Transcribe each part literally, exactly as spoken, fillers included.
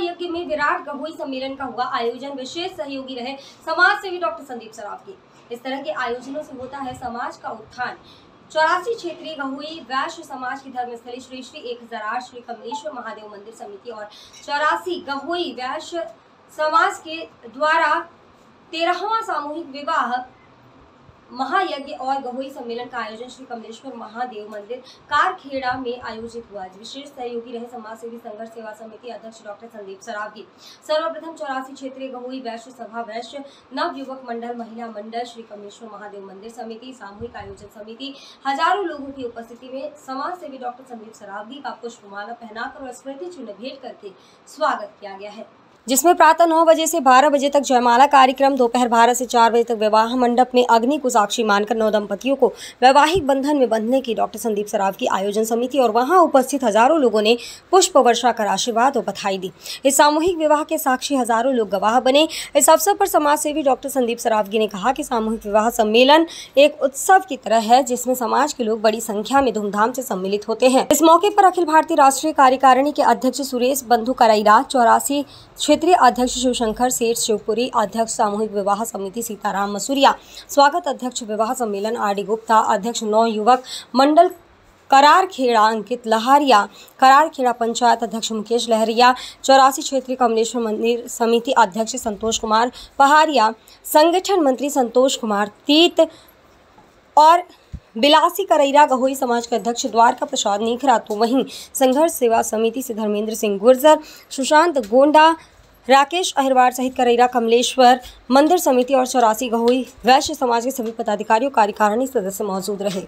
महायज्ञ में विराट गहोई सम्मेलन का हुआ आयोजन। विशेष सहयोगी रहे समाज सेवी डॉक्टर संदीप सरावगी। इस तरह के आयोजनों से होता है समाज का उत्थान। चौरासी क्षेत्रीय गहोई वैश्य समाज की धर्मस्थली श्री श्री एक हजार आठ श्री कमलेश्वर महादेव मंदिर समिति और चौरासी गहोई वैश्य समाज के द्वारा तेरहवां सामूहिक विवाह महायज्ञ और गहोई सम्मेलन का आयोजन श्री कमलेश्वर महादेव मंदिर कारखेड़ा में आयोजित हुआ। विशेष सहयोगी रहे समाज सेवी संघर्ष सेवा समिति अध्यक्ष डॉक्टर संदीप सरावगी। सर्वप्रथम चौरासी क्षेत्रीय गहोई वैश्य सभा वैश्य नव युवक मंडल महिला मंडल श्री कमलेश्वर महादेव मंदिर समिति सामूहिक आयोजन समिति हजारों लोगों की उपस्थिति में समाज सेवी डॉक्टर संदीप सरावगी का पुष्पमाला पहनाकर और स्मृति चिन्ह भेंट करके स्वागत किया गया है, जिसमें प्रातः नौ बजे से बारह बजे तक जयमाला कार्यक्रम, दोपहर बारह से चार बजे तक विवाह मंडप में अग्नि को साक्षी मानकर नौ दंपतियों को वैवाहिक बंधन में बंधने की डॉक्टर संदीप सरावगी आयोजन समिति और वहां उपस्थित हजारों लोगों ने पुष्प वर्षा कर आशीर्वाद और बधाई दी। इस सामूहिक विवाह के साक्षी हजारों लोग गवाह बने। इस अवसर पर समाज सेवी डॉक्टर संदीप सरावगी ने कहा कि सामूहिक विवाह सम्मेलन एक उत्सव की तरह है, जिसमें समाज के लोग बड़ी संख्या में धूमधाम से सम्मिलित होते हैं। इस मौके पर अखिल भारतीय राष्ट्रीय कार्यकारिणी के अध्यक्ष सुरेश बंधु करैरा, चौरासी क्षेत्रीय अध्यक्ष शिवशंकर सेठ शिवपुरी, अध्यक्ष सामूहिक विवाह समिति सीताराम मसूरिया, स्वागत अध्यक्ष विवाह सम्मेलन आर डी गुप्ता, अध्यक्ष नौ युवक मंडल करारखेड़ा अंकित लहारिया, करारखेड़ा पंचायत अध्यक्ष मुकेश लहरिया, चौरासी क्षेत्रीय कमलेश्वर मंदिर समिति अध्यक्ष संतोष कुमार पहाड़िया, संगठन मंत्री संतोष कुमार तीत और बिलासी करैरा गहोई समाज के अध्यक्ष द्वारका प्रसाद नीखरा। तो वहीं संघर्ष सेवा समिति से धर्मेंद्र सिंह गुर्जर, सुशांत गोंडा, राकेश अहिरवार सहित करैरा कमलेश्वर मंदिर समिति और चौरासी गहोई वैश्य समाज के सभी पदाधिकारियों कार्यकारिणी सदस्य मौजूद रहे।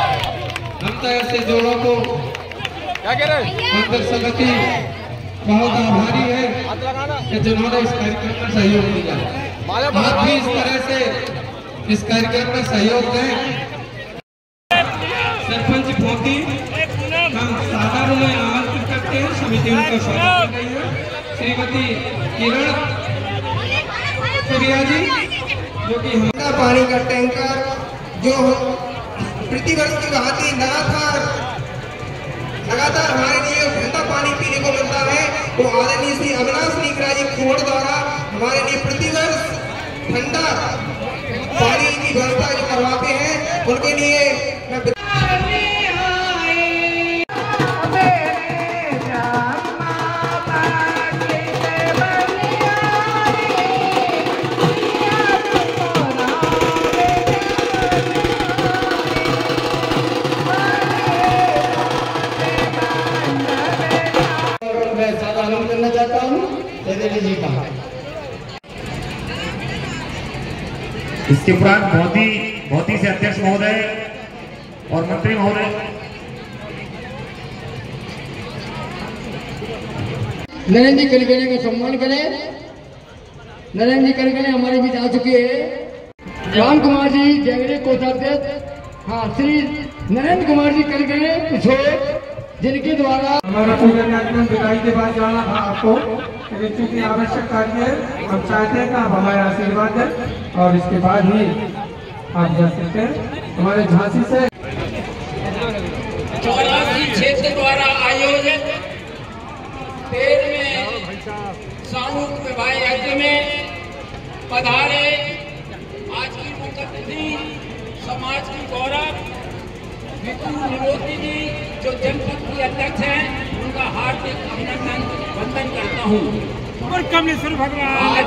ऐसे जोड़ों को क्या कह रहे हैं? मंदिर समिति बहुत आभारी है कि जिन्होंने इस कार्यक्रम में सहयोग दिया। आप भी इस तरह से इस कार्यक्रम में सहयोग दें। सरपंच भोती हम साधारण में आमंत्रित करते हैं, समिति उनका स्वागत कर रही है। श्रीमती किरण सूर्या जी, जो कि हमारा पानी का टैंकर जो प्रतिवर्ष की भांति लगातार लगातार हमारे लिए ठंडा पानी पीने को मिलता है, वो आदरणीय श्री अविनाश नीखरा जी खोड़ द्वारा हमारे लिए प्रतिवर्ष ठंडा पानी की व्यवस्था जो करवाते हैं, उनके लिए मैं करना चाहता हूँ जी का। इसके उपरांत मोदी मोदी से अध्यक्ष महोदय और मंत्री महोदय नरेंद्र जी कलगले का सम्मान करें। नरेंद्र जी कलगले हमारे बीच आ चुके हैं। राम कुमार जी जयगरे कोषाध्यक्ष, हाँ श्री नरेंद्र कुमार जी कलगले किशोर, जिनके द्वारा हमारा पूजन कार्यक्रम विदाई के बाद जाना था आपको, चूंकि आवश्यक कार्य है, हम चाहते हैं कि आप हमारे आशीर्वाद दें और इसके बाद ही आप जा सकते हैं। हमारे झांसी से चौरासी क्षेत्र द्वारा आयोजित तेरहवें सामूहिक विवाह यज्ञ में पधारे आज की मुख्य अतिथि समाज की गौरव निवोती जी, जो जनपद की अध्यक्ष हैं, उनका हार्दिक अभिनंदन वंदन करता हूँ। और कमलेश्वर भगवान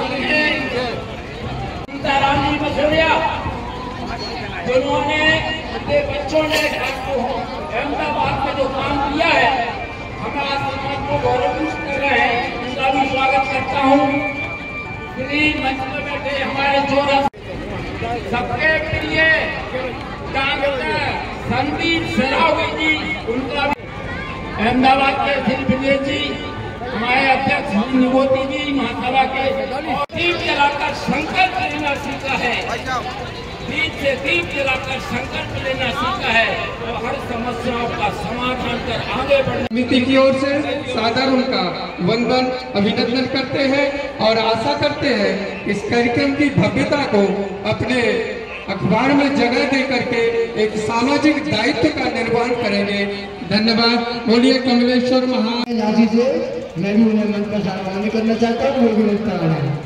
सीताराम जी मसूरिया, जिन्होंने अपने बच्चों ने अहमदाबाद में जो काम किया है, हमारा समाज को गौरवान्वित कर रहे हैं, उनका भी स्वागत करता हूँ। श्री मंच में बैठे हमारे जोड़ा सबके प्रिय डॉक्टर संदीप सरावगी जी, उनका अहमदाबाद के श्री विजय जी, हमारे अध्यक्ष निवोती जी महासभा के, दीप जलाकर संकल्प लेना सीखा है, दीप से दीप जलाकर संकल्प लेना सीखा है और हर समस्याओं का समाधान कर आगे बढ़ना। समिति की ओर से सादर उनका वंदन अभिनंदन करते हैं और आशा करते हैं इस कार्यक्रम की भव्यता को अपने अखबार में जगह दे करके एक सामाजिक दायित्व का निर्माण करेंगे। धन्यवाद। बोलिए कमलेश्वर महा। मैं भी उन्हें मंच पर आह्वान करना चाहता हूँ, वो भी मंच पर आना है।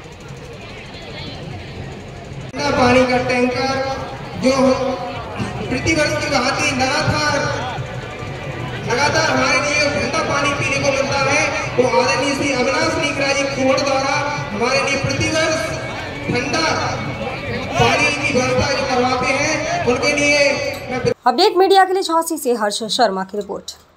पानी का टैंकर जो प्रतिवर्ष की भांति लगातार लगातार हमारे लिए ठंडा पानी पीने को मिलता है, वो आदरणीय श्री अविनाश नीकरा जी कुंवर द्वारा हमारे लिए प्रतिवर्ष ठंडा पानी की व्यवस्था जो करवाते हैं, उनके लिए अपडेट मीडिया के लिए झांसी से हर्ष शर्मा की रिपोर्ट।